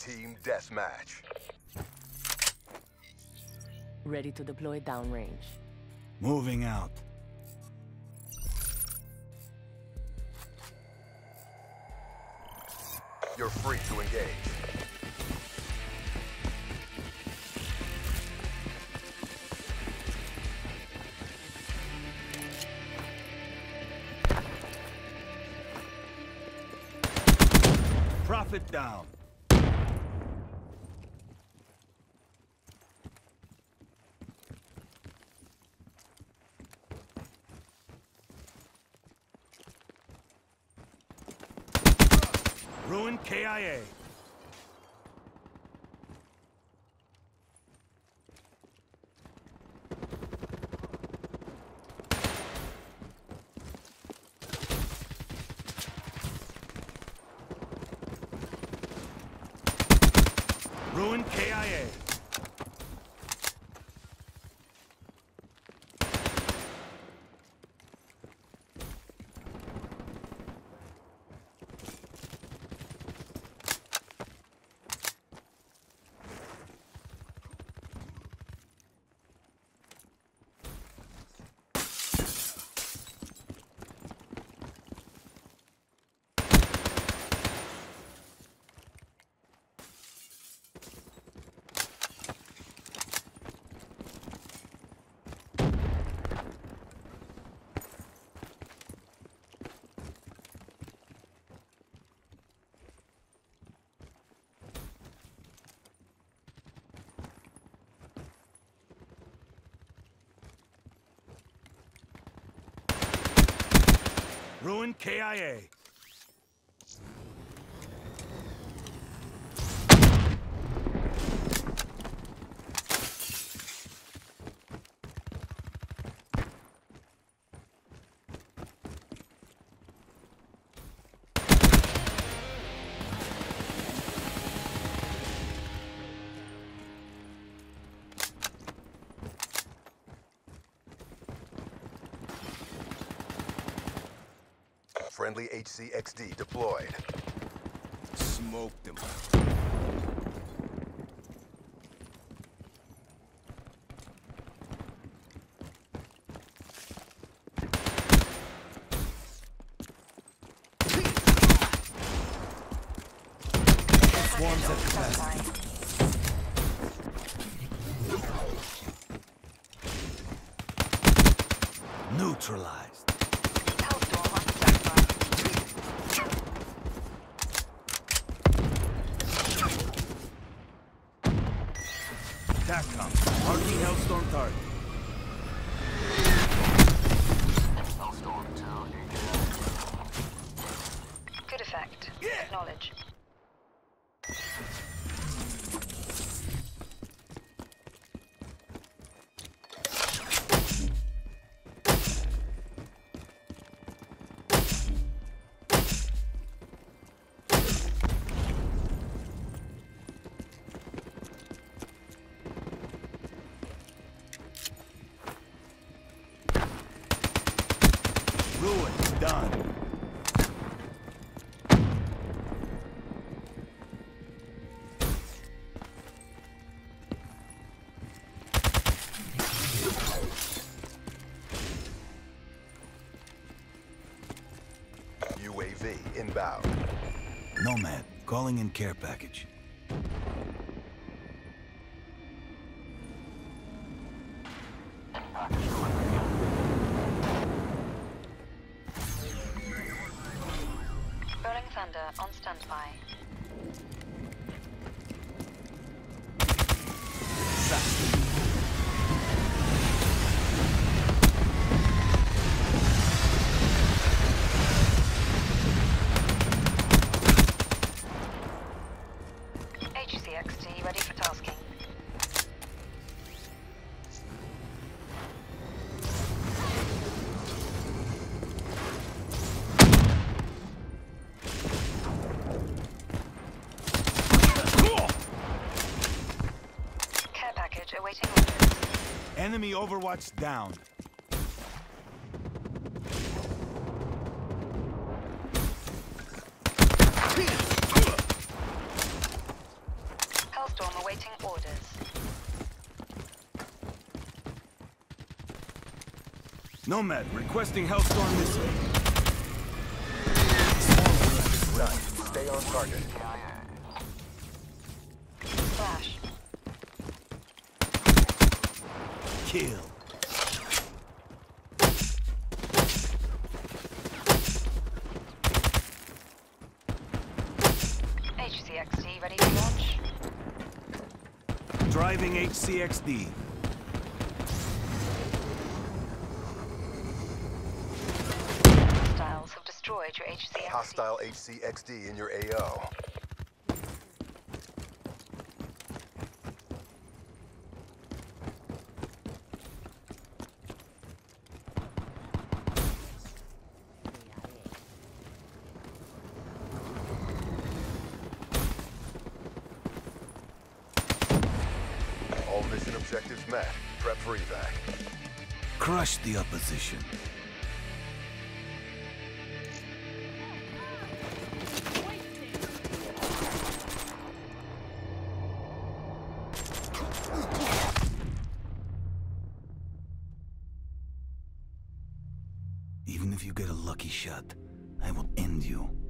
Team Deathmatch. Ready to deploy downrange. Moving out. You're free to engage. Prophet down. Ruin KIA. Ruin KIA. Ruin KIA. Friendly HCXD deployed. Smoked him. Swarms at capacity. Neutralized. TACCOM. Marking Hellstorm target. Hellstorm 2, good effect. Acknowledge. Ruin. Done. UAV inbound. Nomad. Calling in care package. Rolling Thunder on standby. HCXD ready for tasking. Care package awaiting orders. Enemy Overwatch down. awaiting orders. Nomad, requesting Hellstorm missile. Done. Stay on target. Flash. Kill. HCXD ready for launch. Driving HCXD. Hostiles have destroyed your HCXD. Hostile HCXD in your AO. All mission objectives met. Prep for evac. Crush the opposition. Even if you get a lucky shot, I will end you.